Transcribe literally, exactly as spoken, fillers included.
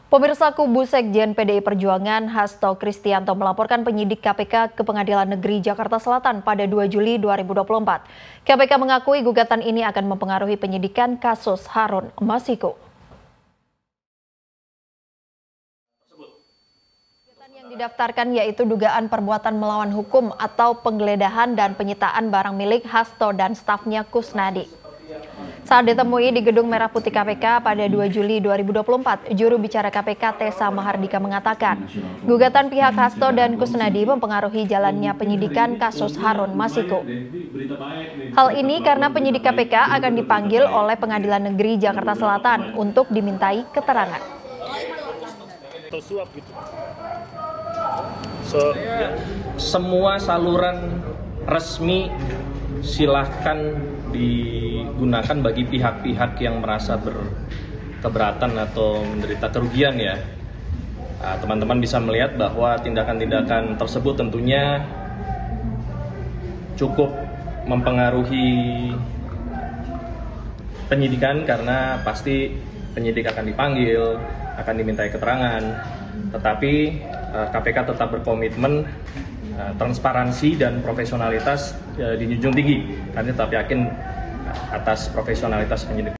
Pemirsa, kubu Sekjen P D I Perjuangan Hasto Kristianto melaporkan penyidik K P K ke Pengadilan Negeri Jakarta Selatan pada dua Juli dua ribu dua puluh empat. K P K mengakui gugatan ini akan mempengaruhi penyidikan kasus Harun Masiku. Gugatan yang didaftarkan yaitu dugaan perbuatan melawan hukum atau penggeledahan dan penyitaan barang milik Hasto dan stafnya Kusnadi. Saat ditemui di Gedung Merah Putih K P K pada dua Juli dua ribu dua puluh empat, juru bicara K P K Tessa Mahardika mengatakan, gugatan pihak Hasto dan Kusnadi mempengaruhi jalannya penyidikan kasus Harun Masiku. Hal ini karena penyidik K P K akan dipanggil oleh Pengadilan Negeri Jakarta Selatan untuk dimintai keterangan. So, semua saluran resmi silahkan digunakan bagi pihak-pihak yang merasa berkeberatan atau menderita kerugian ya. Teman-teman nah, bisa melihat bahwa tindakan-tindakan tersebut tentunya cukup mempengaruhi penyidikan karena pasti penyidik akan dipanggil, akan dimintai keterangan. Tetapi K P K tetap berkomitmen transparansi dan profesionalitas dijunjung tinggi. Kami tetap yakin atas profesionalitas penyidik.